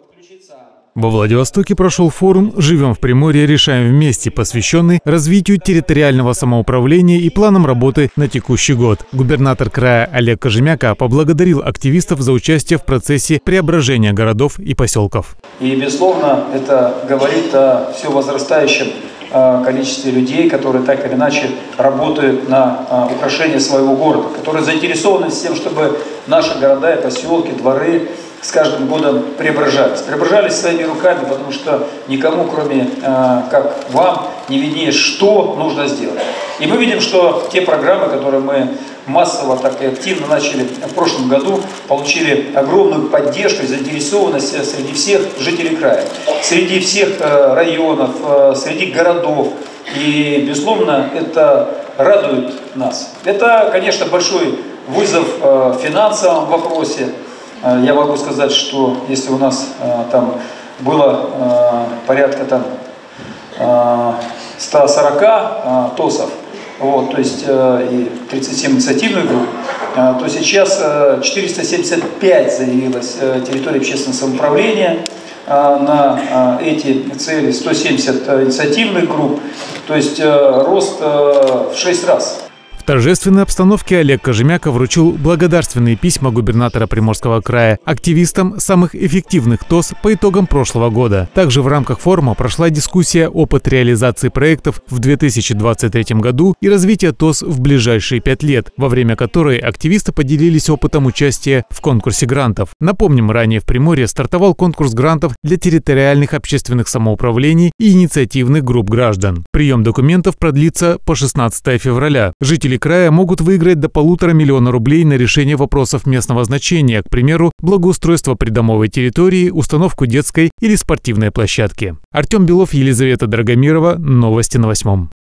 Во Владивостоке прошел форум «Живем в Приморье, решаем вместе», посвященный развитию территориального самоуправления и планам работы на текущий год. Губернатор края Олег Кожемяка поблагодарил активистов за участие в процессе преображения городов и поселков. И, безусловно, это говорит о все возрастающем количестве людей, которые так или иначе работают на украшение своего города, которые заинтересованы в тем, чтобы наши города и поселки, дворы с каждым годом преображались. Преображались своими руками, потому что никому, кроме как вам, не виднее, что нужно сделать. И мы видим, что те программы, которые мы массово так и активно начали в прошлом году, получили огромную поддержку и заинтересованность среди всех жителей края, среди всех районов, среди городов. И, безусловно, это радует нас. Это, конечно, большой вызов в финансовом вопросе. Я могу сказать, что если у нас там было порядка 140 ТОСов, то есть и 37 инициативных групп, то сейчас 475 заявилось территории общественного самоуправления на эти цели, 170 инициативных групп, то есть рост в 6 раз. В торжественной обстановке Олег Кожемяка вручил благодарственные письма губернатора Приморского края активистам самых эффективных ТОС по итогам прошлого года. Также в рамках форума прошла дискуссия «Опыт реализации проектов в 2023 году и развитие ТОС в ближайшие 5 лет», во время которой активисты поделились опытом участия в конкурсе грантов. Напомним, ранее в Приморье стартовал конкурс грантов для территориальных общественных самоуправлений и инициативных групп граждан. Прием документов продлится по 16 февраля. Жители края могут выиграть до 1,5 миллиона рублей на решение вопросов местного значения, к примеру, благоустройство придомовой территории, установку детской или спортивной площадки. Артем Белов, Елизавета Драгомирова. Новости на 8.